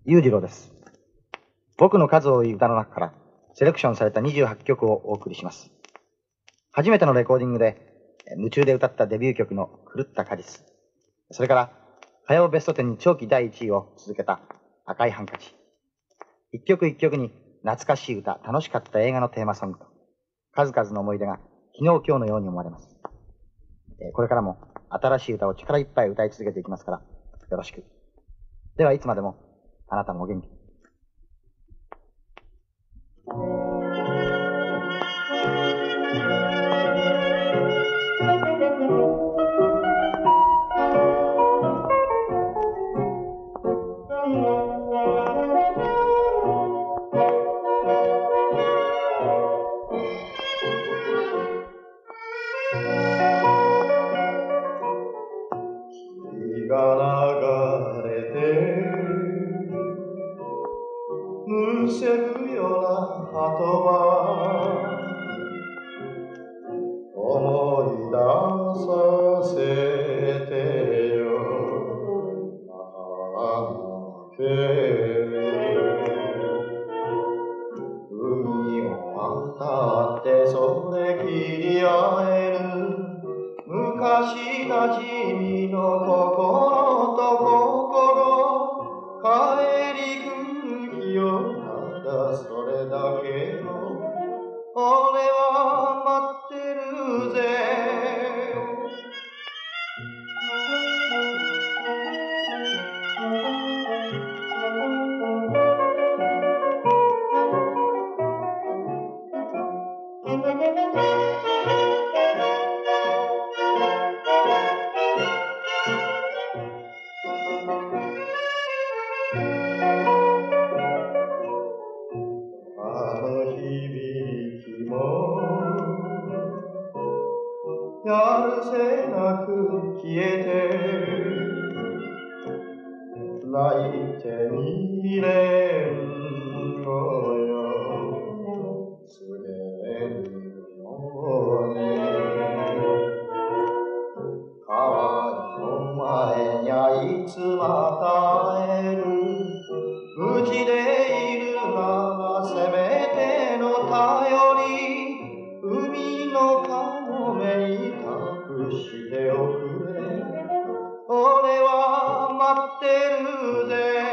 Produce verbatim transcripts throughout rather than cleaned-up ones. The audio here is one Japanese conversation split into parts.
裕次郎です。僕の数多い歌の中からセレクションされたにじゅうはちきょくをお送りします。初めてのレコーディングで夢中で歌ったデビュー曲の狂った果実。それから歌謡ベストテンに長期だいいちいを続けた赤いハンカチ。一曲一曲に懐かしい歌、楽しかった映画のテーマソングと数々の思い出が昨日今日のように思われます。これからも新しい歌を力いっぱい歌い続けていきますからよろしく。ではいつまでもあなたもお元気に。 日が流れてむせるような鳩は思い出させてよあの手海を渡ってそれきり会える昔なじみの心と心帰り来る日よただそれだけの俺は待ってるぜあの響きもやるせなく消えて泣いてみれんのよ告げるのに川の前にあいつまた会えるうちでいるならせめての頼り海のかもめに託しておくれ俺は待ってるぜ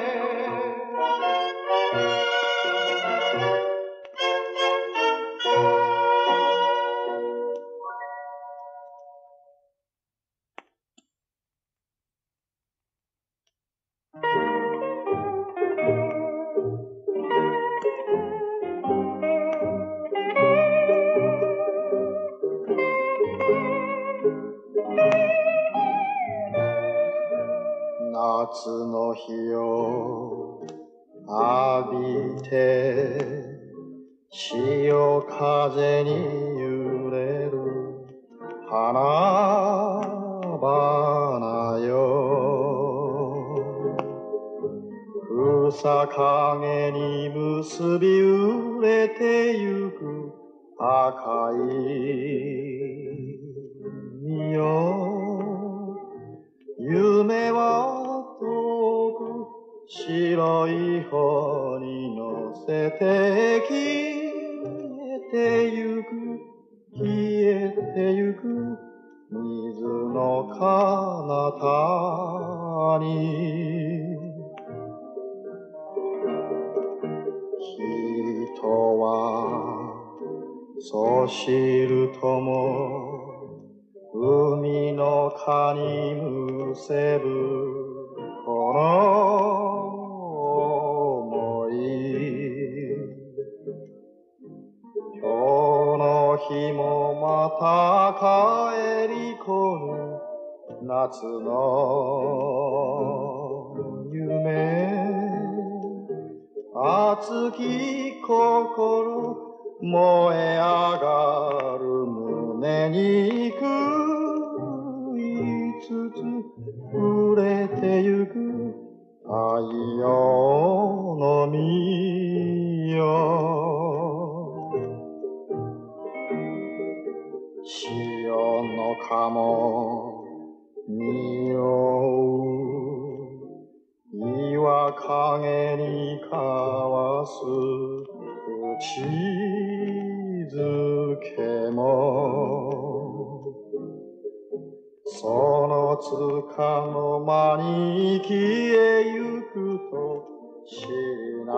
夏の日を浴びて潮風に揺れる花々よ草陰に結び売れてゆく赤い実よ夢は遠く白い帆に乗せて消えてゆく消えてゆく水の彼方に人はそう知るとも海の蚊にむせぶこの想い今日の日もまた帰り来ぬ夏の夢熱き心燃え上がる胸に食いつつ触れてゆく太陽の実よ潮の鴨匂う岩は影に交わす口づけもそのつかの間に消えゆくとしな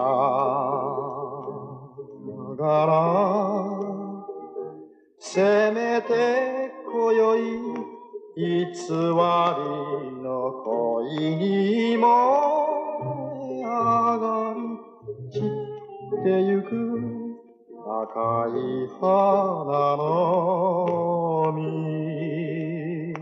がらせめて今宵偽りの恋にも上がり散ってゆく赤い花の実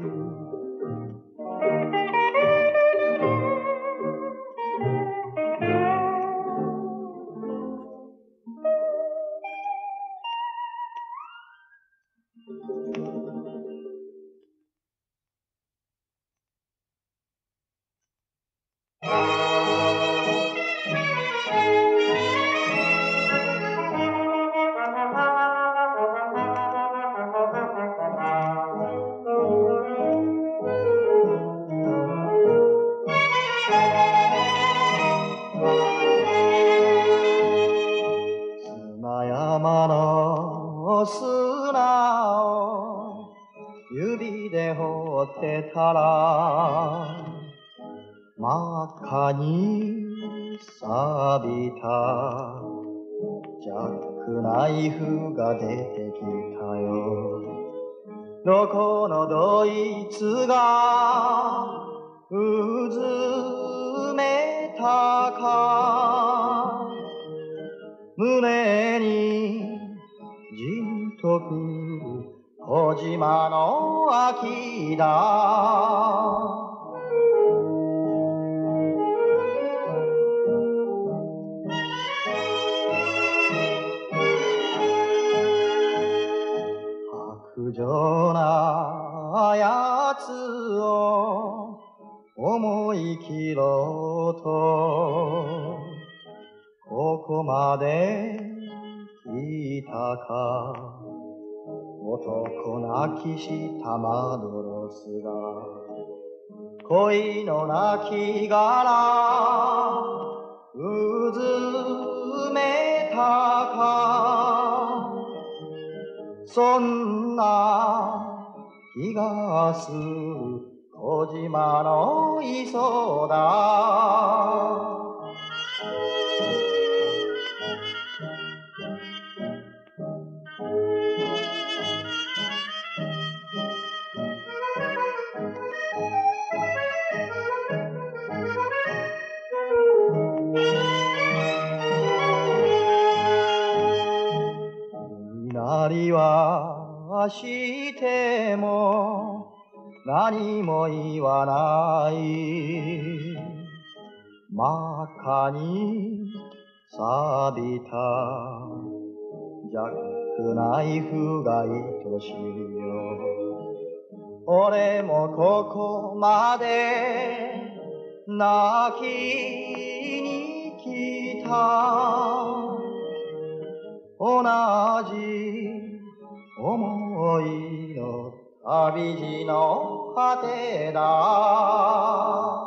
砂山の砂を指で掘ってたら真っ赤に錆びたジャックナイフが出てきたよどこのどいつがうずめたか胸にじんとくる小島の秋だ白状なやつを思い切ろうとここまで来たか男泣きしたマドロスが恋の泣き殻うずめたかそんな気がする小島の磯だ祈りはしても何も言わない真っ赤に錆びたジャックナイフが愛しいよ俺もここまで泣きに来た同じ思いの旅路の果てだ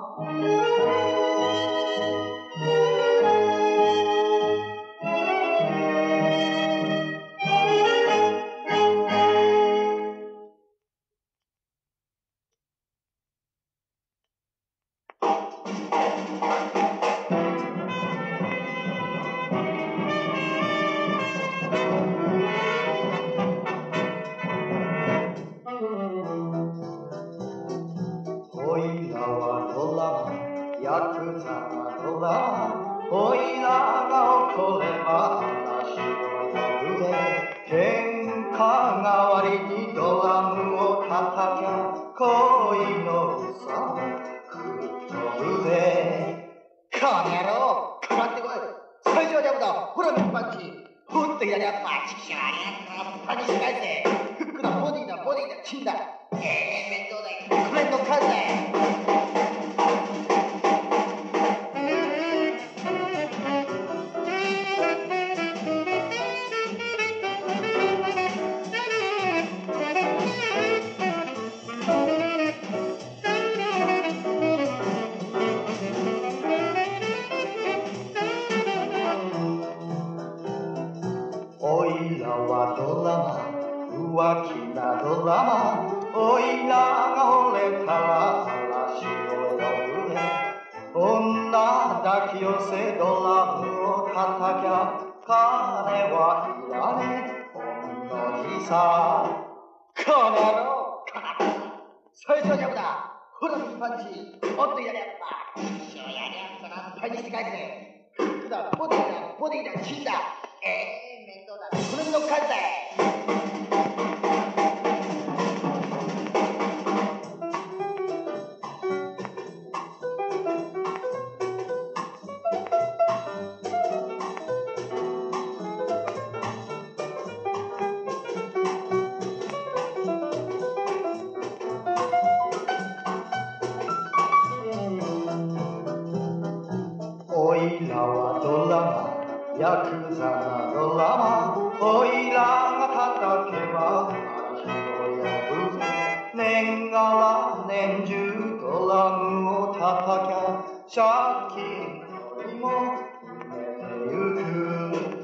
ヤクザなドラおいらが怒れば話を呼ぶぜ喧嘩代わりにドラムを叩きゃ恋の嘘狂うぜこの野郎かまってこい最初はジャブだほら右パンチほっと左はパチキシャーパニッシュ返せフックだボディだボディだチンだええ面倒だこれの数だはいらねほんのりさこの野郎最初はジャブだほら右パンチもっとやれやった一生やれやったらパンにして帰ってフックだボディだボディだチンだええー、面倒だこれに乗っかるぜおいらはドラマヤクザなドラマおいらが叩けば嵐を呼ぶ年がら年中ドラムを叩きゃ借金よりも埋めてゆく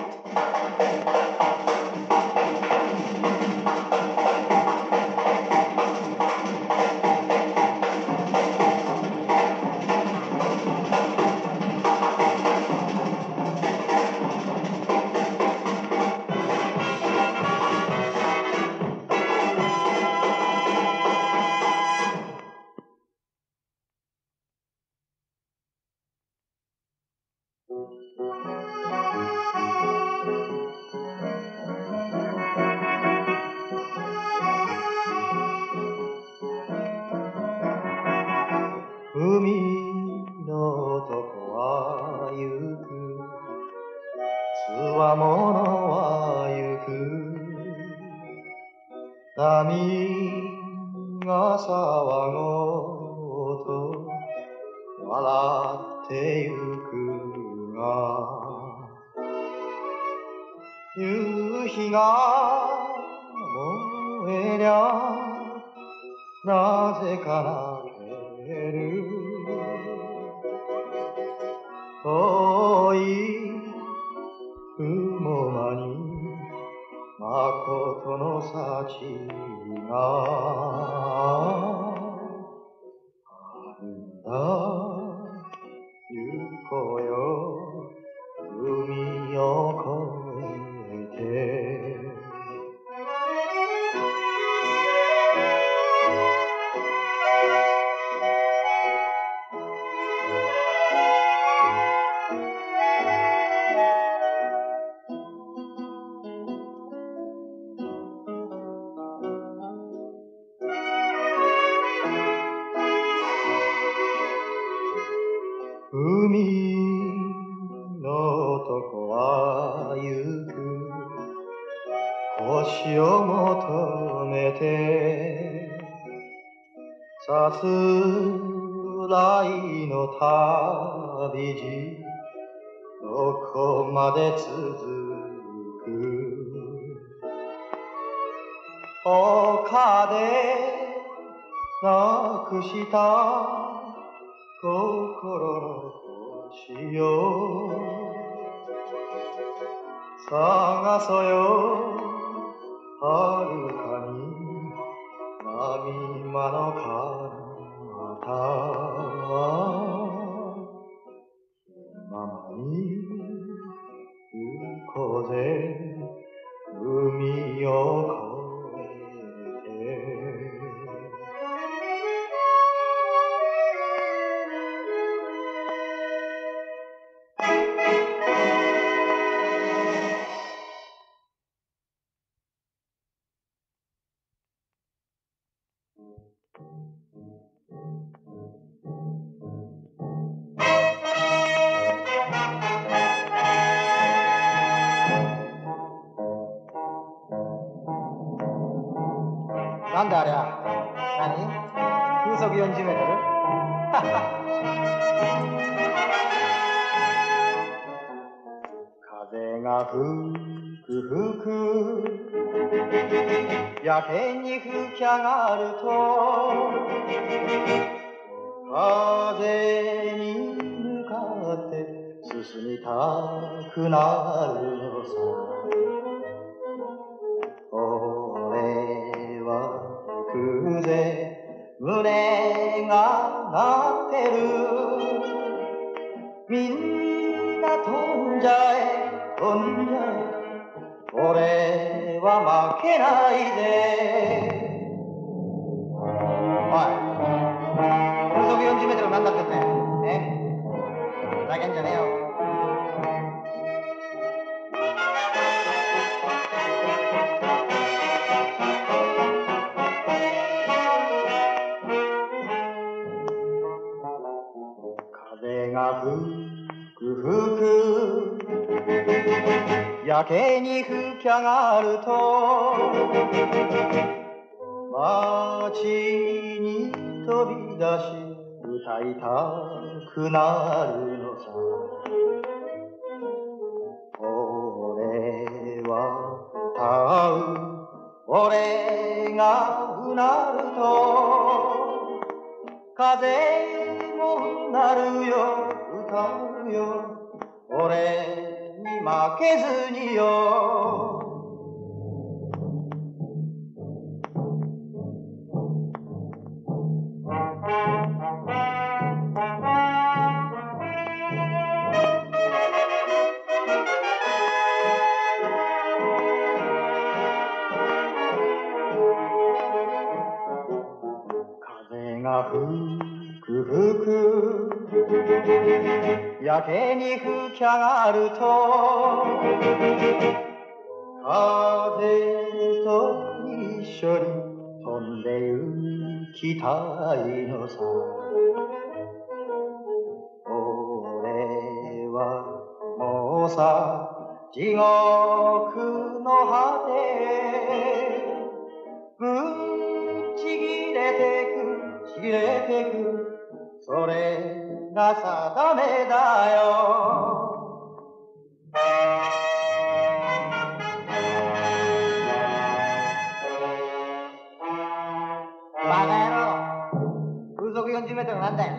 海の男は行くつわものは行く波が騒ごうと笑ってゆくが夕日が燃えりゃなぜか泣ける遠い雲間に誠の幸があるんだ行こうよ海を越えて海の男は行く星を求めてさすらいの旅路どこまで続く丘でなくした心の星よ探そうよはるかに波間の彼方気ままに行こうぜ海を越えてなんだありゃ何風速よんじゅうメートル風が吹く吹くやけに吹き上がると風に向かって進みたくなるのさ俺は行くぜ胸が鳴ってるみんな飛んじゃえ飛んじゃえ俺は負けないぜ。おい、風速よんじゅうメートルなんだってってね。ふざけんじゃねえよ。風が吹く吹くやけに吹き上がると街に飛び出し歌いたくなるのさ。俺は歌う、俺がうなると風もうなるよ、歌うよ、俺に負けずによ。風が吹く吹くやけに吹き上がると風と一緒に飛んで行きたいのさ。俺はもうさ地獄の果てぶっちぎれてくちぎれてくそれが定めだよ。バカ野郎、風速よんじゅうメートルなんだよ。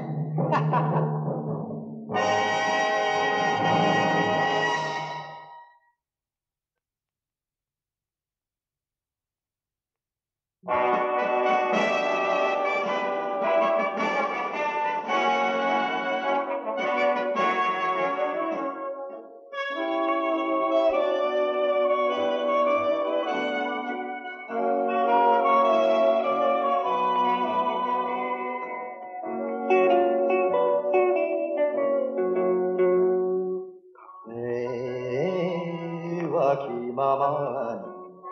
気まま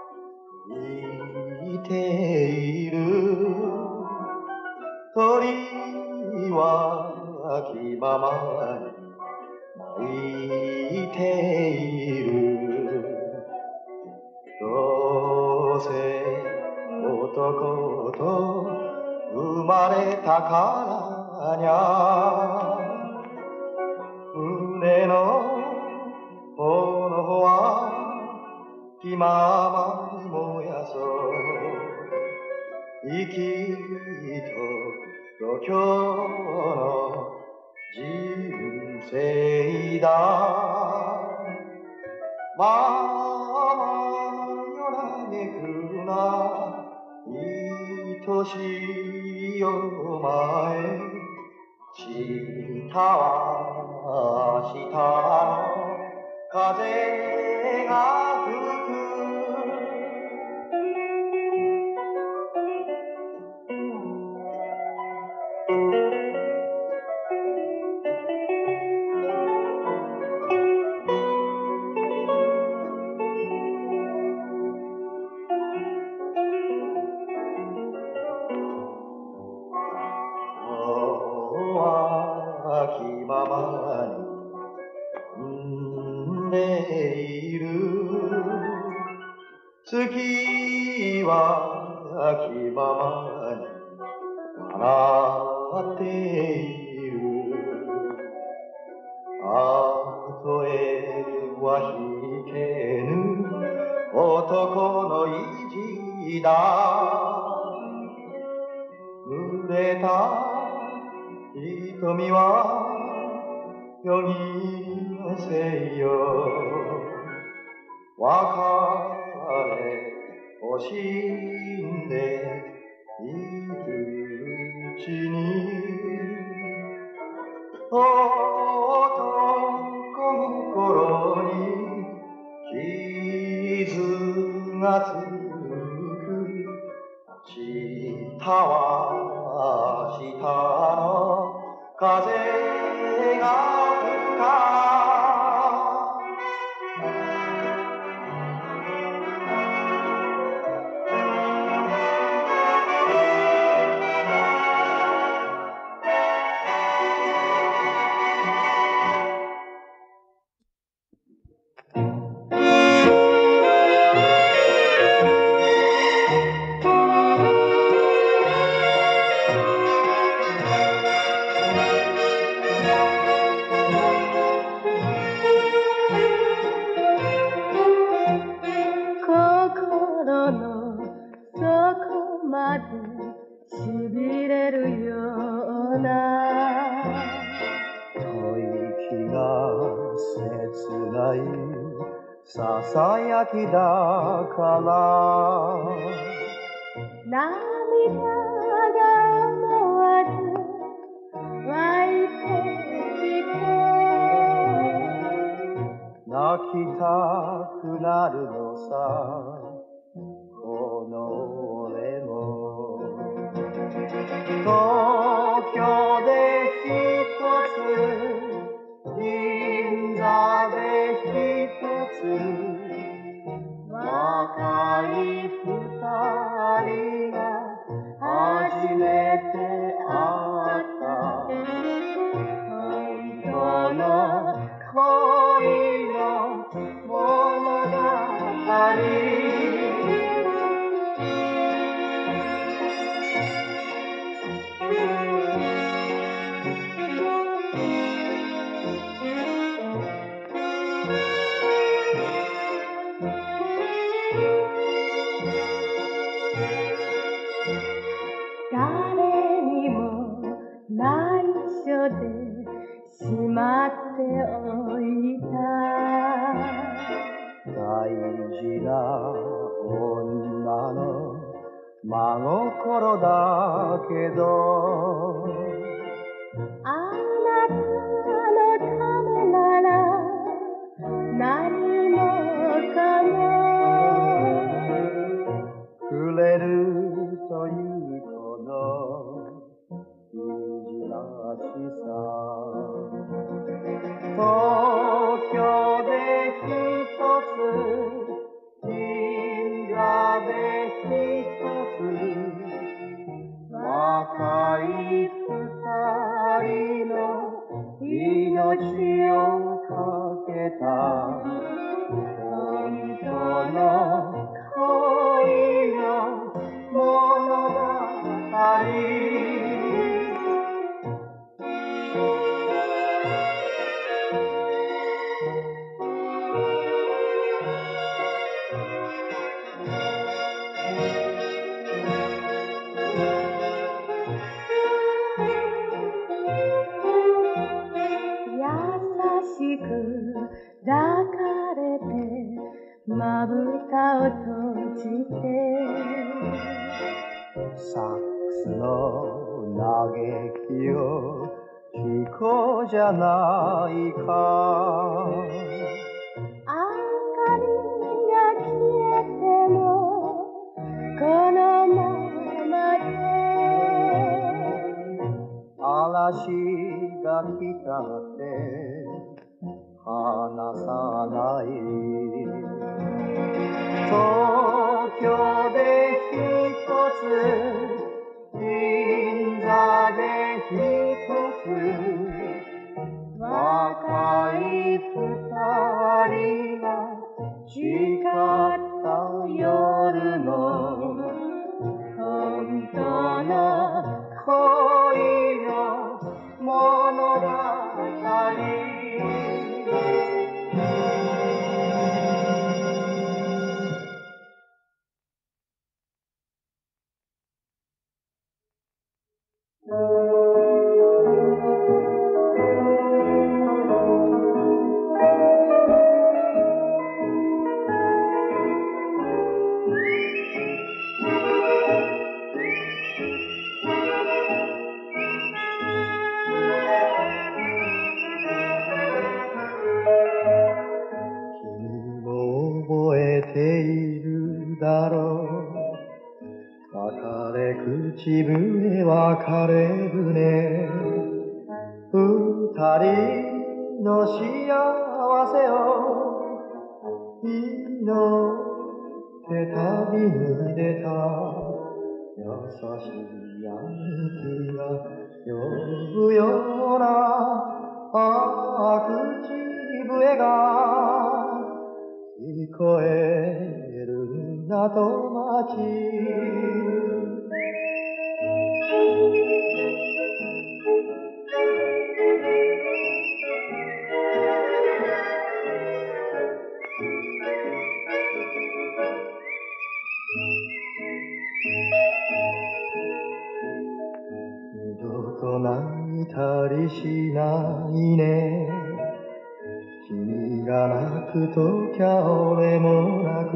にいている鳥は気ままに鳴いている。どうせ男と生まれたからにゃ胸の炎は気ままに燃やそう生きと度胸の人生だ。まあ夜嘆くな愛しいお前明日は明日の風が吹く気ままに産んでいる月は気ままに笑っている。たとえは引けぬ男の意地だ。濡れた瞳はよぎのせよ別れ惜しんでいるうちに男心に傷日の風が吹くかささやきだから涙が思わず湧いてきて泣きたくなるのさこの俺も東京で一つ銀座で一つ若い二人が初めて会った本当の恋の物語誰にも内緒でしまっておいた大事な女の真心だけどあなたのためなら何もかもくれるというこの意地なしさ東京で一つ銀座で一つ若い二人の命をかけた本当の恋の物語優しく抱かれてまぶたを閉じてサックスの嘆きを聞こうじゃないか明かりが消えてもこのままで嵐が来たって離さない東京で一つ銀座で一つ若い二人が誓った夜の本当の恋の物語だろう別れ口笛別れ船二人の幸せを祈って旅に出た優しい兄貴が呼ぶようなああ口笛が聞こえる港町二度と泣いたりしないね君が泣くときゃ俺も泣く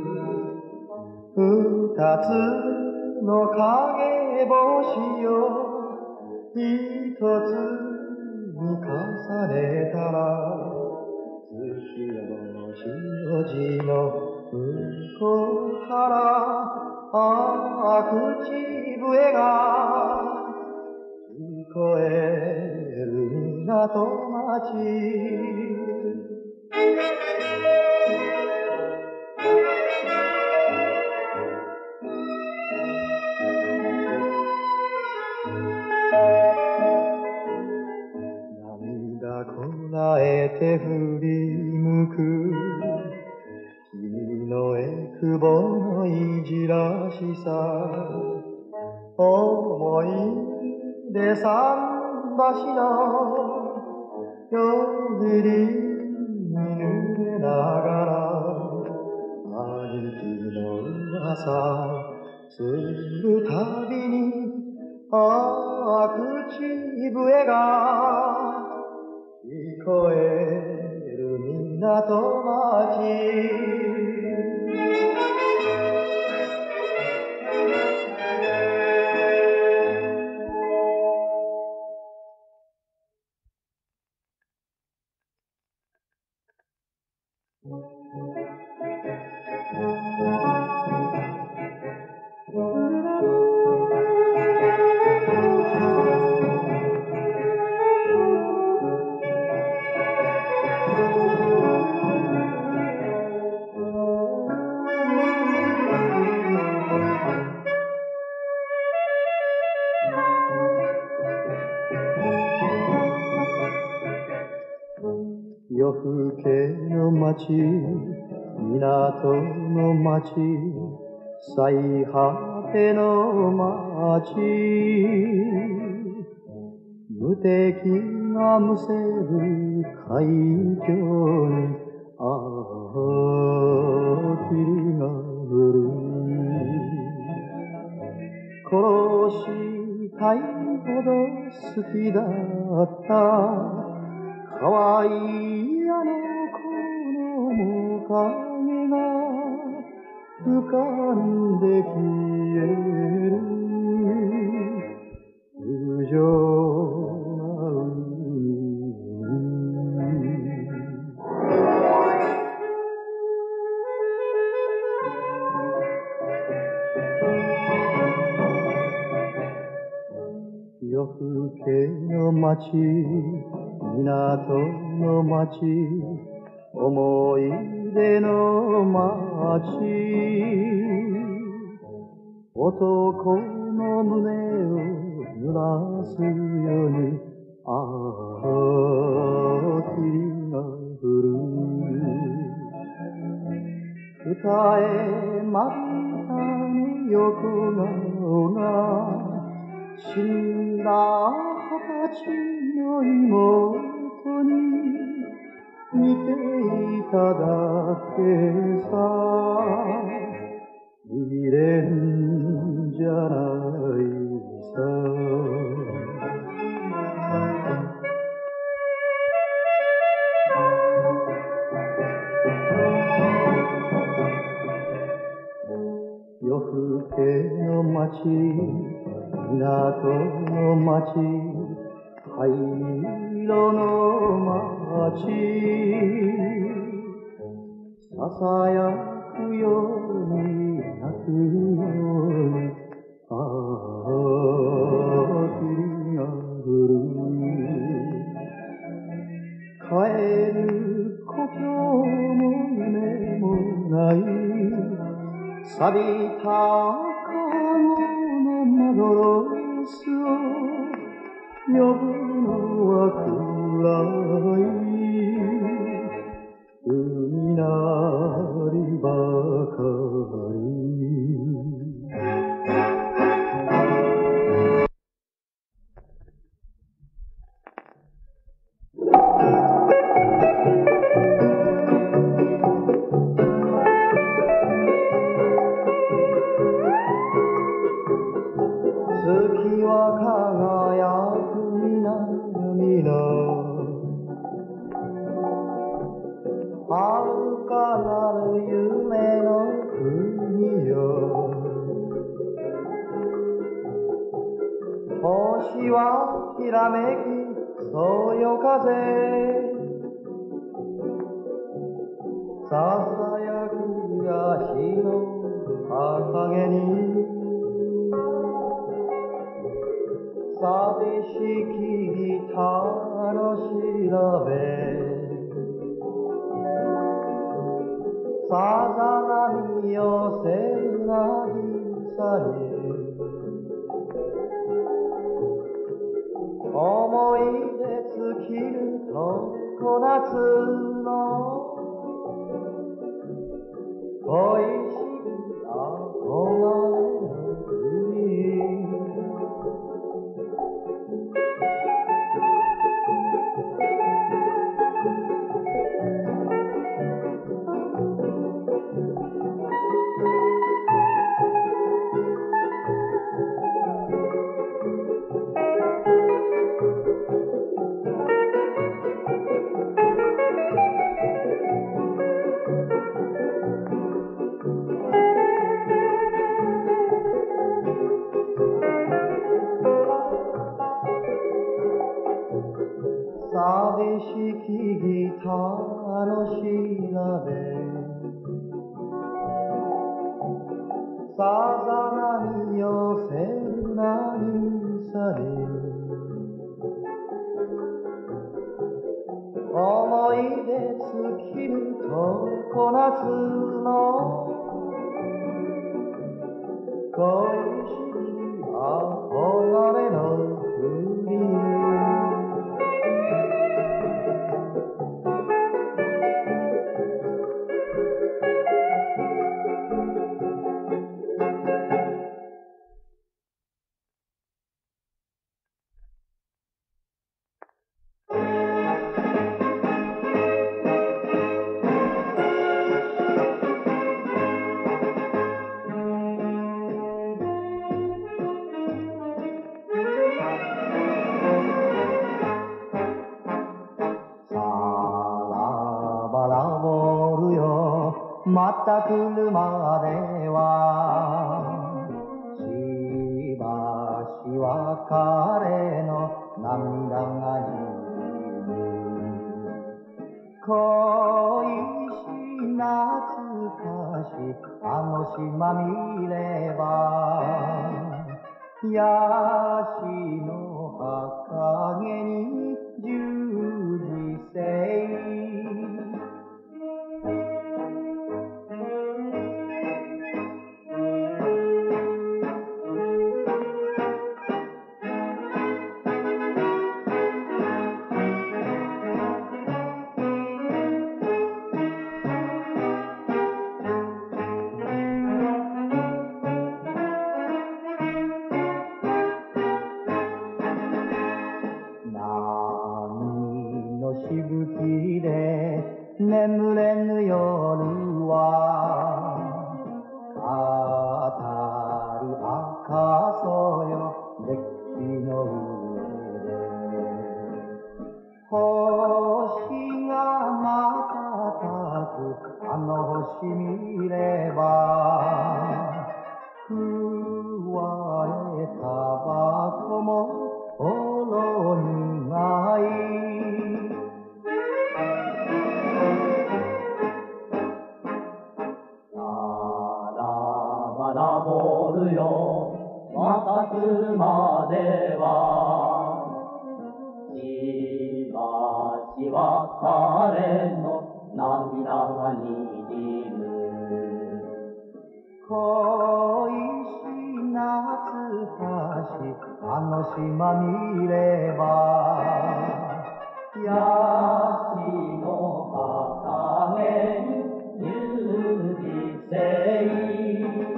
二つの影星を一つに重ねたら月夜の白地の向こうからああ口笛が聞こえる港町涙こらえて振り向く君のえくぼのいじらしさ思い出桟橋の夜に濡れながら兄貴の噂するたびにああ口笛が聞こえる港町夜更けの街港の街最果ての街無敵がむせる海峡にああ霧が降る殺したいほど好きだった可愛いあの子の面影が浮かんで消える無情な海夜更けの街港の街思い出の街男の胸を濡らすようにああ霧が降る二重まぶたの横顔が死んだ二十歳の妹に似ていただけさ未練じゃないさ夜更けの街港の街灰色の街ささやくように泣くようにああ錆びた顔の幻を呼ぶのは暗い海なりばかり。月は輝く南の遥かなる夢の国よ。星はきらめきそよ風ささやくヤシの葉陰に寂しきギターの調べさざ波寄せるなぎさに思い出尽きるとこ夏の恋しき憧れの国。寂しきギターの調べさざ波寄せる渚に思い出尽きるとこ夏の恋しき憧れの国。また来るまではしばし別れの涙がにじむ恋し懐かしあの島見ればヤシの葉陰に十字星しぶきで眠れぬ夜は語る赤そよデッキの上で星が瞬くあの星見れば食われたバコもほろ苦い守るよまた来るまではしばし別れの涙がにじむ恋し懐かしあの島見ればヤシの畑に十字星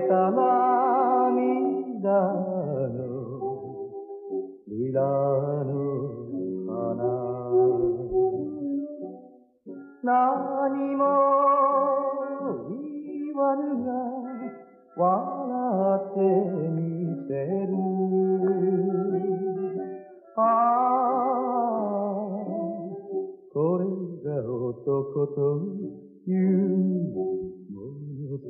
た涙のリラの花何も言わぬが笑ってみせるああこれが男というものさ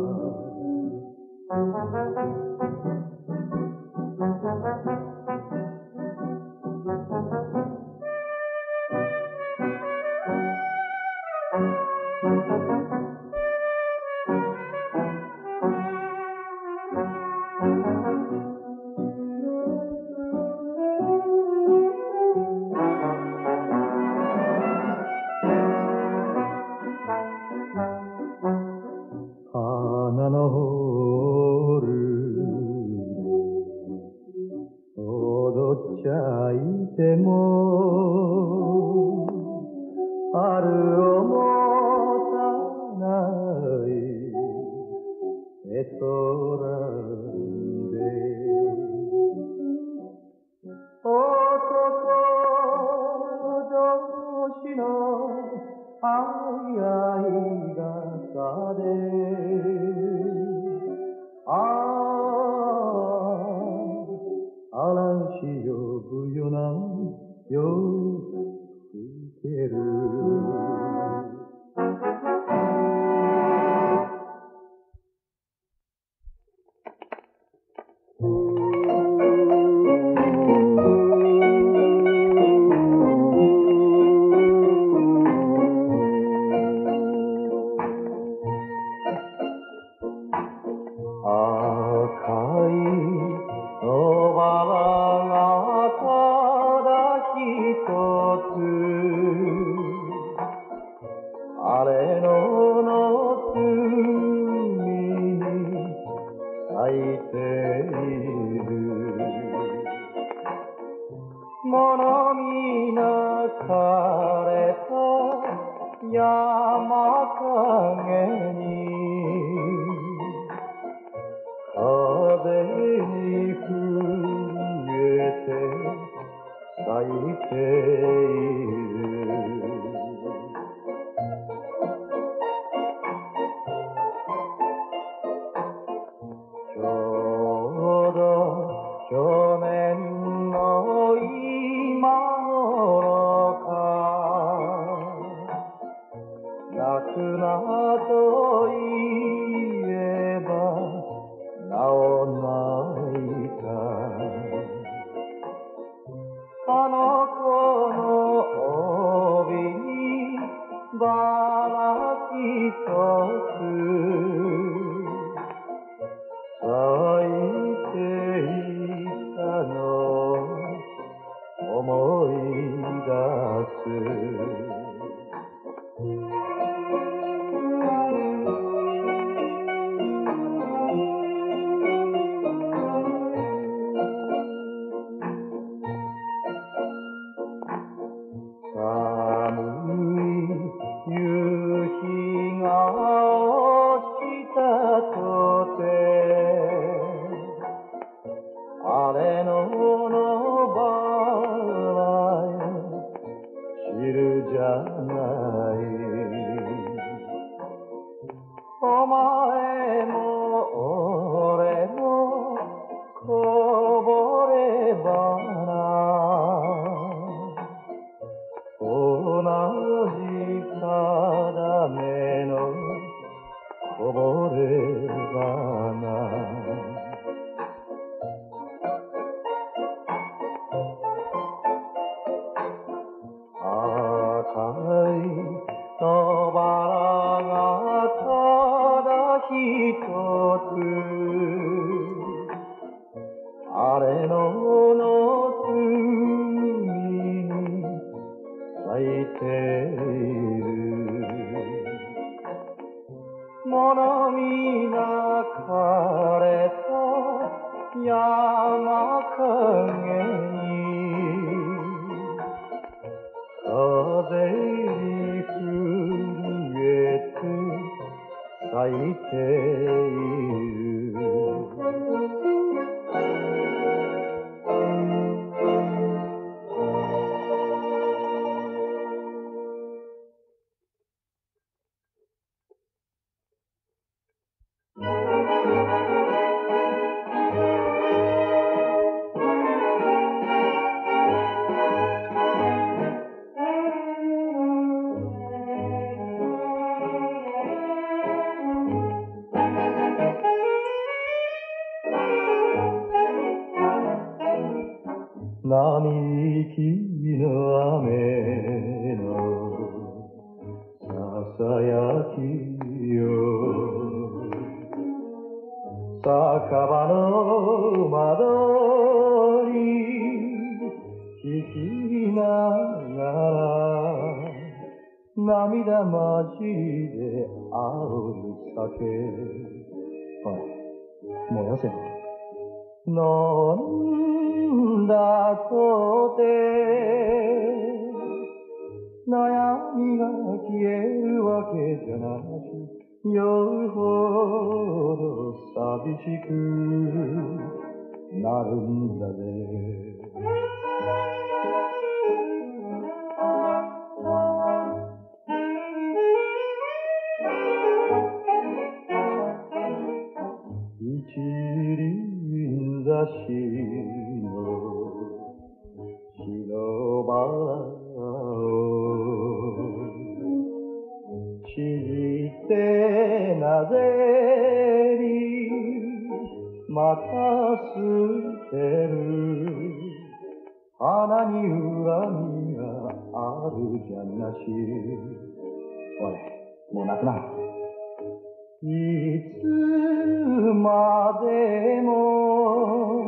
花のホール踊っちゃいても春をもたない絵空で男同士の相合い傘でああ嵐呼ぶよな夜更ける赤い野バラがただ一つあれのの隅に咲いている物見なかれた山影に風に震えて咲いているちょうど去年の今頃か泣くなと言えばなお泣いたあの子の帯にバラ一つ咲いていたの思い出す寒い夕日が落ちたとてあれののバラよ知るじゃないお前も俺もこぼれ花同じ定めのこぼれ花赤い野バラがただ一つあれのの隅に咲いている物見なかれた山影に風に震えて咲いている並木の雨のささやきよ、酒場の窓に聞きながら涙混じりで煽る酒。おい、もうよせよ。飲んだとて悩みが消えるわけじゃなし、酔うほど寂しくなるんだぜ。一輪挿しの白バラをちぎってなぜにまた捨てる。花に恨みがあるじゃなし。おい、もう泣くな。いつまでも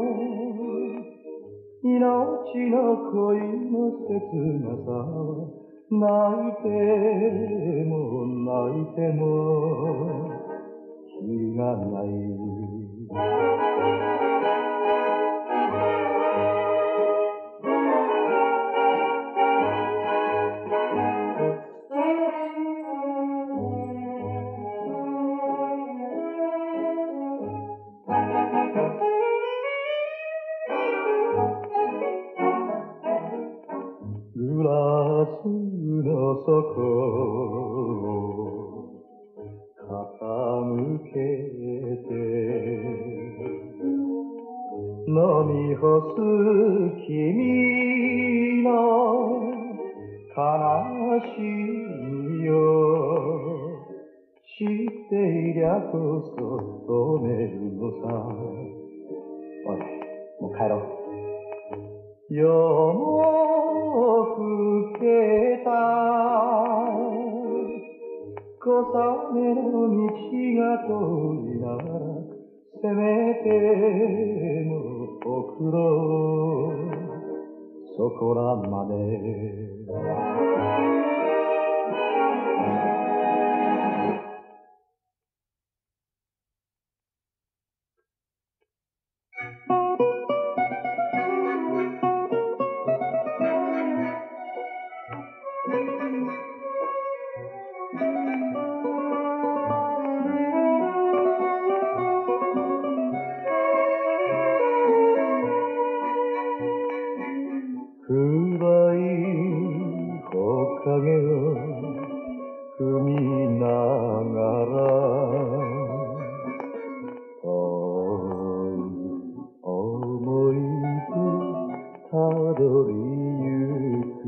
命の恋の切なさは泣いても泣いてもきりがない。グラスの底を傾けて飲み干す君の悲しみを知っていりゃこそ止めるのさ。おい、もう帰ろう。夜も更けた小雨の道が遠いならせめても送ろうそこらまで。暗い木陰を踏みながら遠い思い出たどりゆく。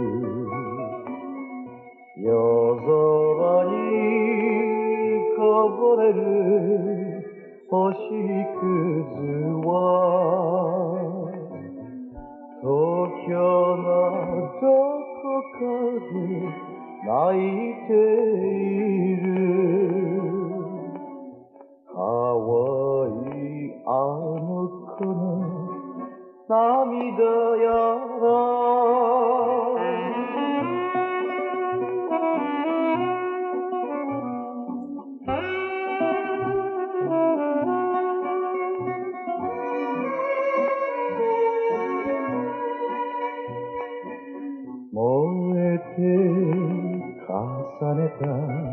夜空にこぼれる星屑は東京のどこかで泣いている。可愛いあの子の涙やら燃えて重ねた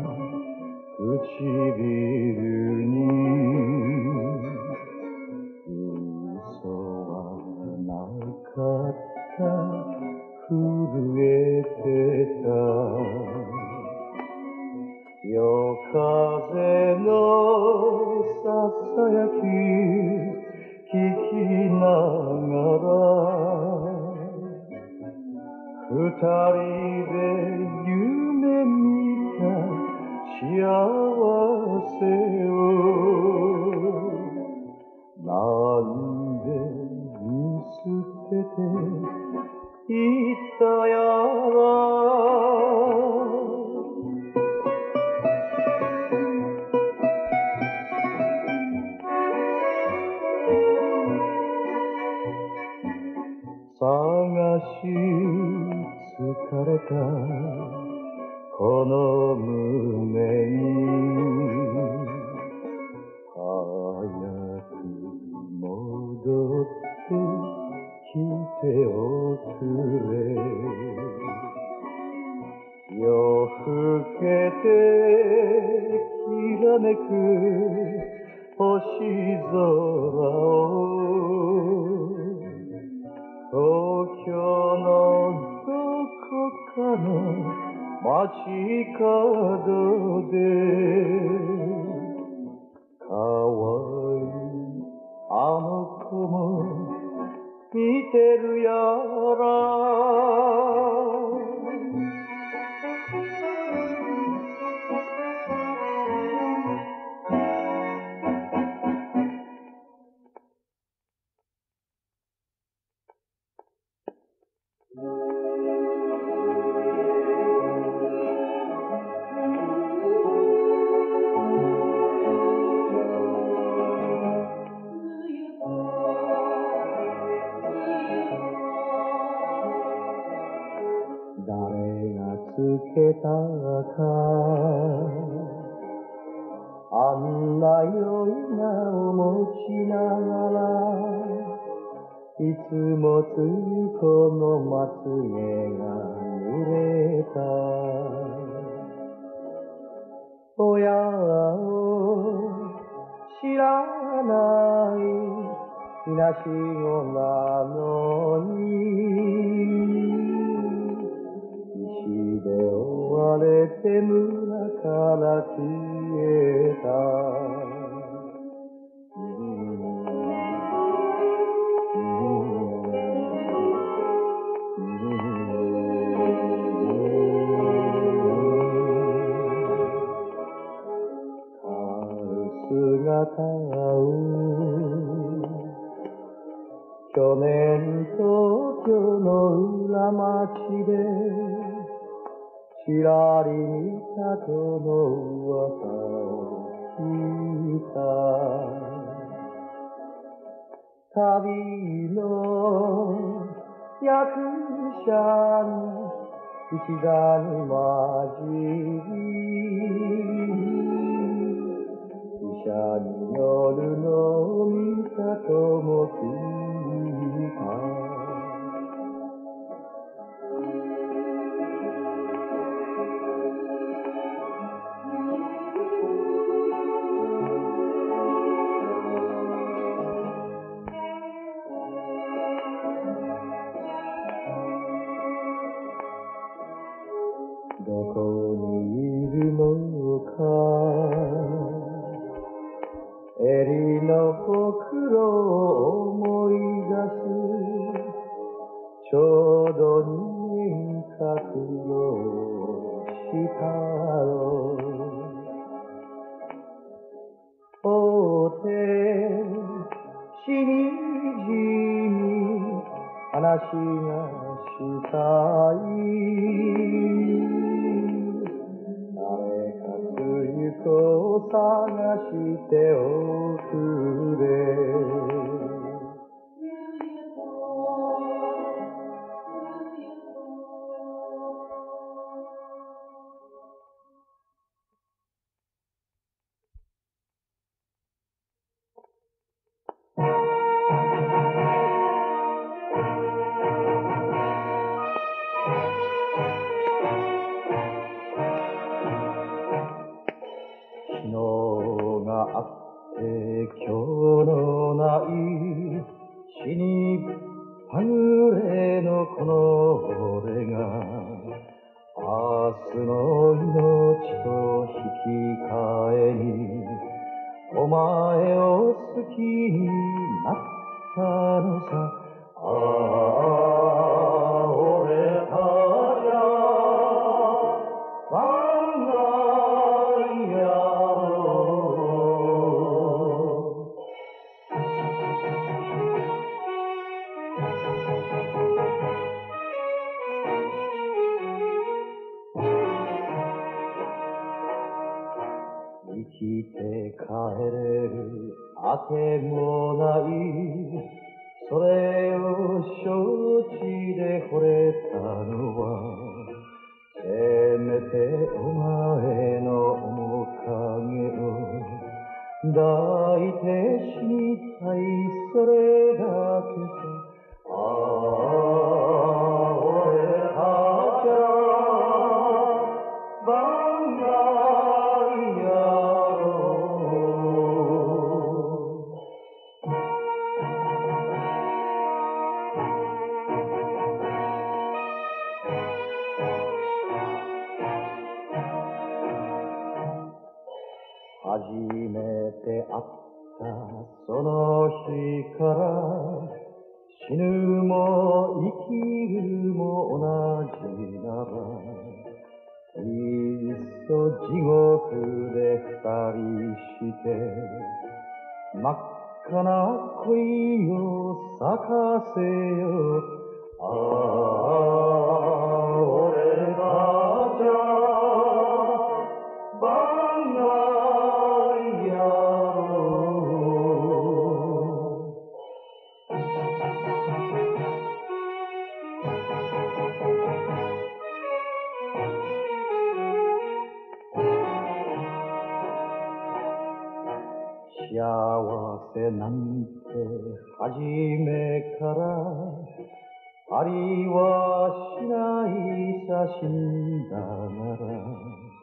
唇に嘘はなかった震えてた。夜風のささやき聞きながら二人で夢見た幸せをなんで見捨ててれたこの胸に早く戻ってきておくれ夜更けてきらめく星空を東京のどこかの街角で可愛いあの子も見てるやら誰がつけたかあんな良い名を持ちながらいつもつこのまつげが濡れた親を知らないみなしごなのにで追われて村から消えた春姿を去年東京の裏町でちらり見たとの噂を聞いた旅の役者の一座に混じり汽車に乗るのを見たとも聞いたどこにいるのか襟のほくろを思い出すちょうど二年覚悟したろ大手しみじみ話がしたい誰かつゆこを探しておくれ昨日があって今日のない死にはぐれのこの俺が明日の命と引き換えにお前を好きになったのさああ俺たちは万歳や生きて帰れるあてもないそれを承知で惚れたのはせめてお前の面影を抱いて死にたい、それだけさ。ああ、俺たちは番外野郎。初めて会ったその日から死ぬも生きるも同じなら、いっそ地獄で二人して真っ赤な恋を咲かせよ。ああ、俺たちは番外野郎。幸せなんて初めからありはしないさ。死んだなら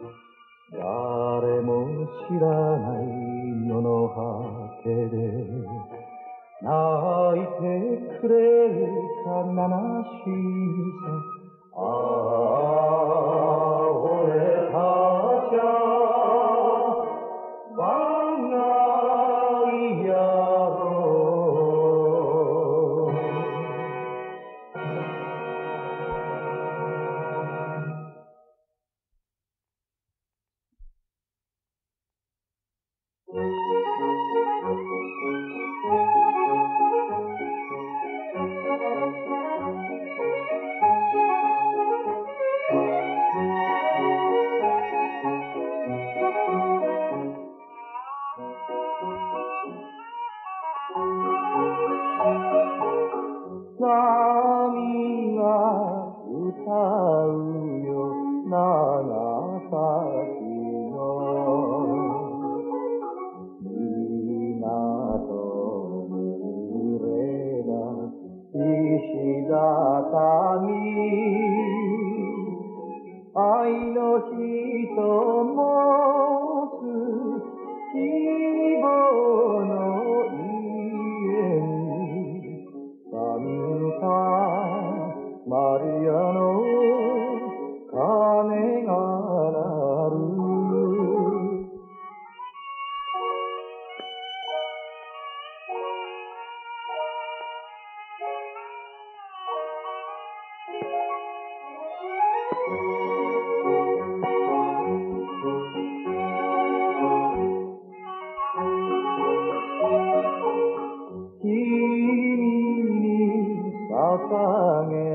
誰も知らない世の果てで泣いてくれるか悲しみさ。ああ、俺たちは番外野郎。波が歌うよ長崎の港濡れた石畳、愛の日と申す希望の家にサンタマリアの鐘が鳴る。君に捧げ